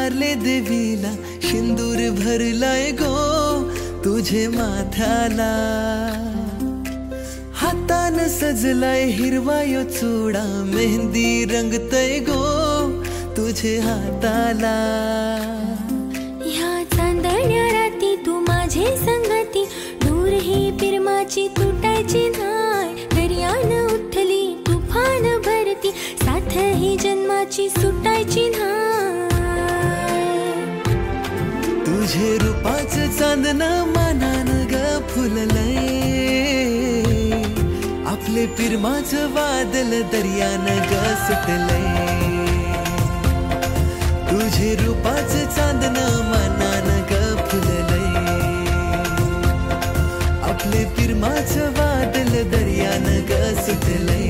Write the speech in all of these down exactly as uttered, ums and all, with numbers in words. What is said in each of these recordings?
उभारले देवीला शिंदूर भरलाय गो तुझे माथ्याला हातान सजलाय हिरवायो चुडा मेहंदी रंगतय गो तुझे हाताला ह्या चांदण्या राती तू माझे संगती दूर ही पिरमाची तुटायची नाय दर्यान उठली तुफान भरती साथ ही जन्माची सुटायची नाय तुझे रूपाचं चांदन मानान ग फुललय आपले पिरमाचं वादल दर्यान ग सुटलय तुझे रूपाचं चांदन मानान ग फुललय आपले पिरमाचं वादल दर्यान ग सुटलय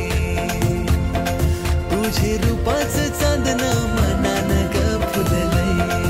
तुझे रूपाचं चांदन मानान ग फुललय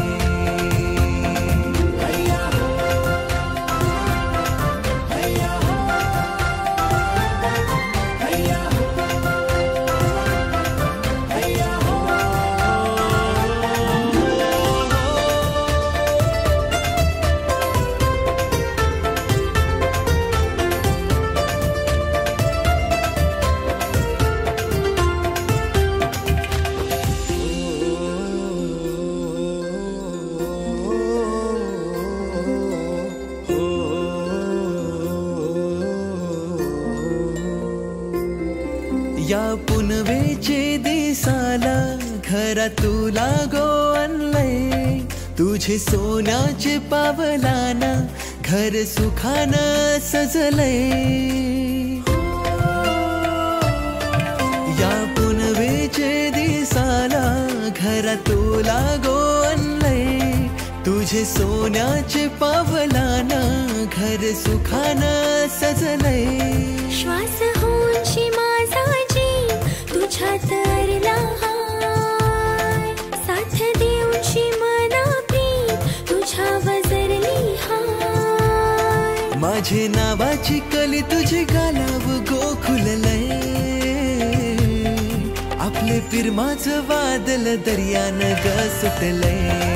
या पुनवेचे दिसाला घरा तुला गो आणलंय तुझे सोन्याचे पावलाना घर सुखानं सजलय या पुनवेचे दिसाला घरा तुला गो आणलंय तुझे सोन्याचे पावलाना घर सुखानं सजलय श्वास होऊनशी माझा जीव तुझ्यात अरला हाय साथ देऊनशी मना प्रीत तुझ्या वजरली हाय माझे नावाची कली तुझे गालाव गोखुललय आपले पिरमाचं वादल दर्यान ग सुटलय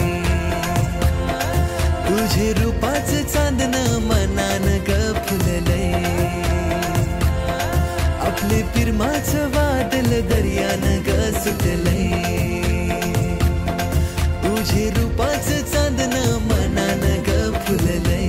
तुझे रूपाचं चांदन मनान ग फुललय आपले पिरमाचं वादल दर्यान ग सुटलय तुझे रूपाचं चांदन मनान ग फुललय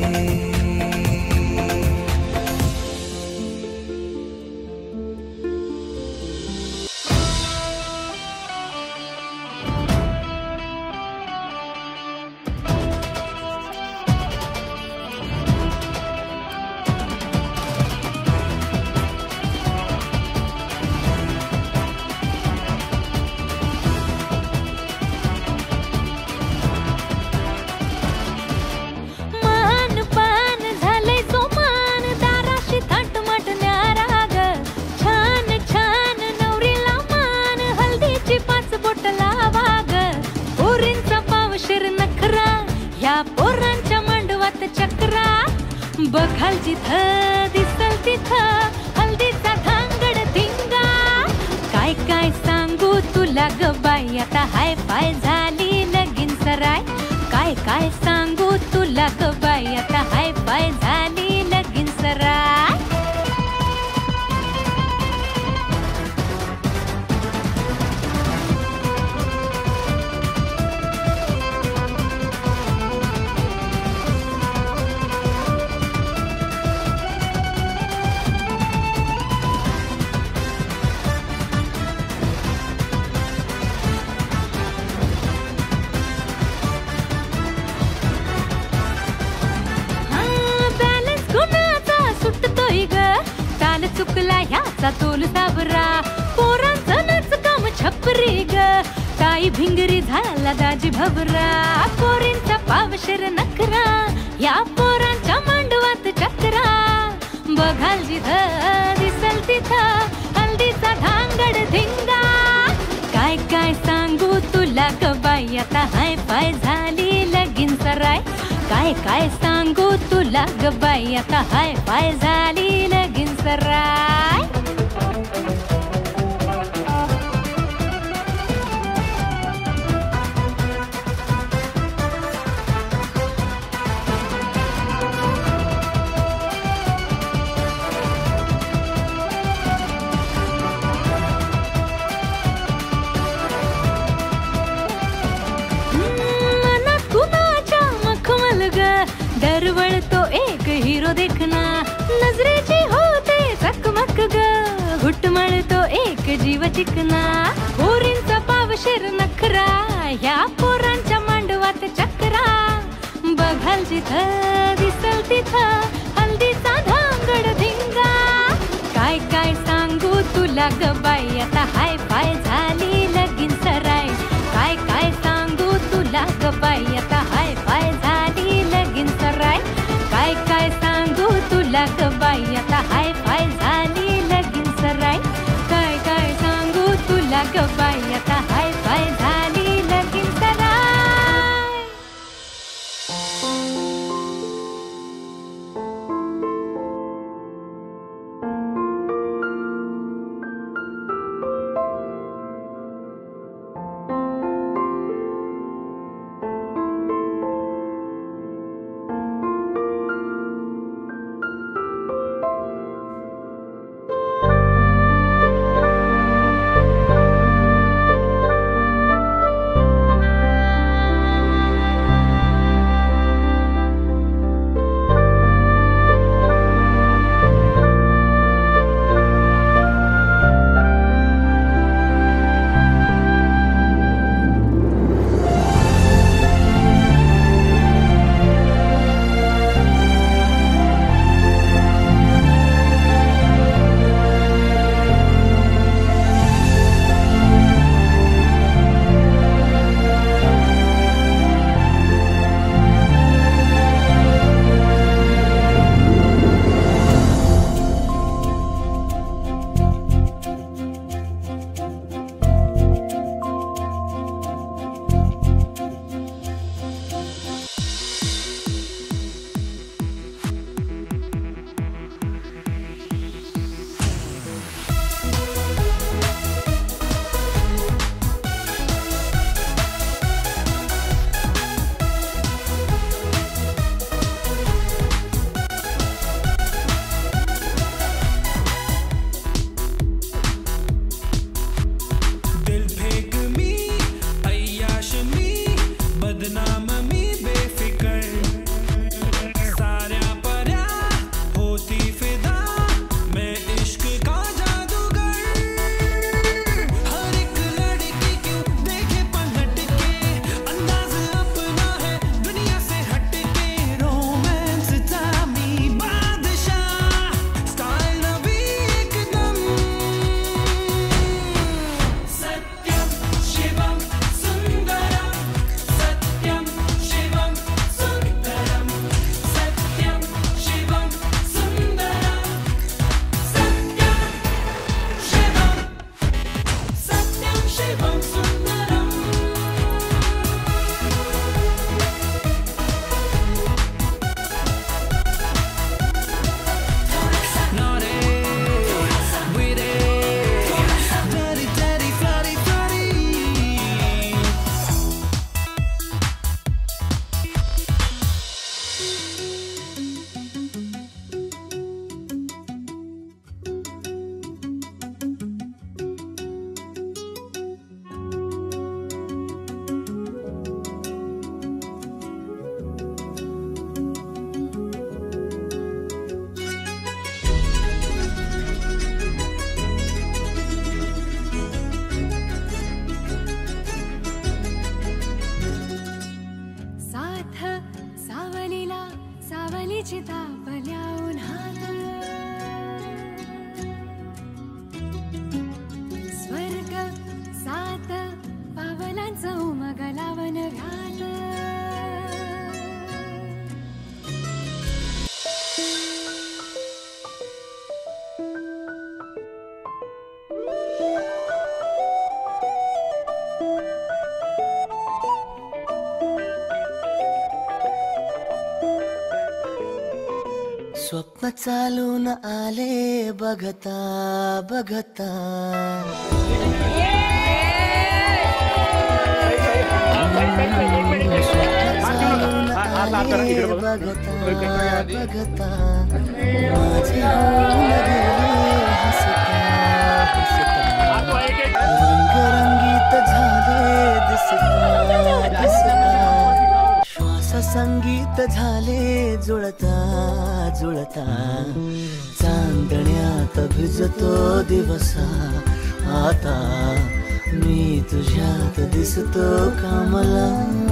बघाल जिथं दिसल तिथं हल्दीचा धांगड धिंगा काय काय सांगू तुला ग बाई आता हाय पाय झाली लगीन सराय काय काय सांगू तुला ग बाई आता हाय पाय झाली लगीन सराय चुकला ह्याचा तोल साबरा पोरांचं नाच काम छपरी ग ताई भिंगरी झाला दाजी भवरा पोरींचा पावशर नखरा या पोरांच्या मांडवात चक्रा बघाल जिथं दिसल तिथं हल्दीचा धांगड धिंगा काय काय सांगू तुला ग बाई आता हाय पाय झाली लगीन सराय काय काय सांगू तुला ग बाई आता हाय पाय झाली लगीन सराय देखना नजरेची होते चकमक ग घुटमळतो एक जीव चिकना पोरींचा पावशेर नखरा ह्या पोरांच्या मांडवात चक्रा बघाल जिथं दिसल तिथं हल्दीचा धांगड धिंगा काय काय सांगू तुला ग बाई आता हाय पाय झाली लगीन सराय काय काय सांगू तुला ग बाई आता हाय पाय झाली लगीन सराय काय काय सांगू तुला ग बाई आता हाय पाय झाली लगीन सराय काय काय सांगू तुला ग बाई आता हाय पाय झाली लगीन सराय स्वप्न चालून आले बघता बघता चालून आले बघता बघता माझे होऊन गेले हसता हसता रंगरंगीत झाले दिसता दिसता श्वास संगीत झाले जुळता जुळता चांदण्यात भिजतो दिवसा आता मी तुझ्यात दिसतो कामला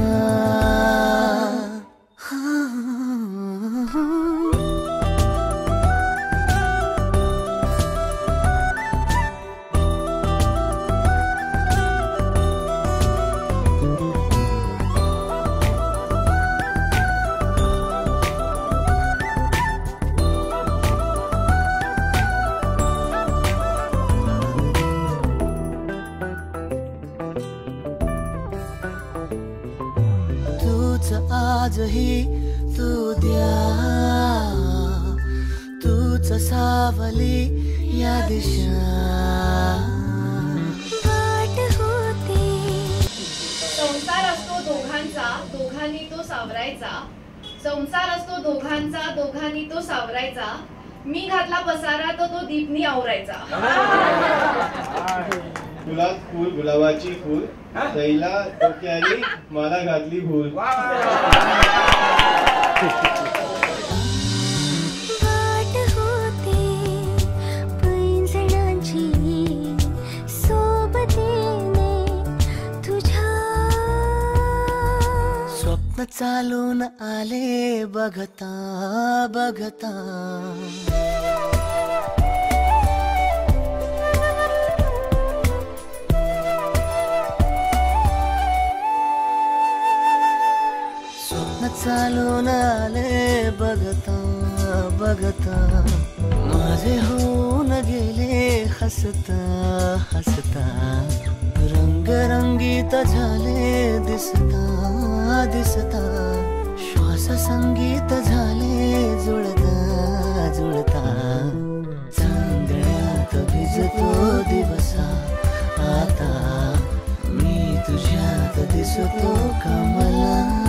आजही तू द्या तूच सावली या दिशा होते. संसार असतो दोघांचा दोघांनी तो सावरायचा संसार असतो दोघांचा दोघांनी तो सावरायचा मी घातला पसारा तो तो दीपनी आवरायचा. फुलात फुल गुलाबाची फुल तैला डोक्याने मला घातली भूल. वाट होते पैंजणांची सोबतीने तुझ्या स्वप्न चालून आले बघता बघता चालून आले बघता बघता माझे होऊन गेले हसता हसता रंगरंगीत झाले दिसता दिसता श्वास संगीत झाले जुळता जुळता चांदण्यात भिजतो दिवसा आता मी तुझ्यात दिसतो कमला.